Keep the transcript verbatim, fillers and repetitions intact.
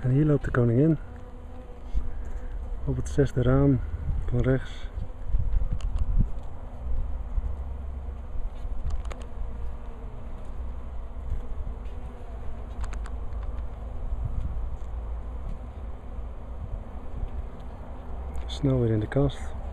En hier loopt de koningin op het zesde raam van rechts. Snel weer in de kast.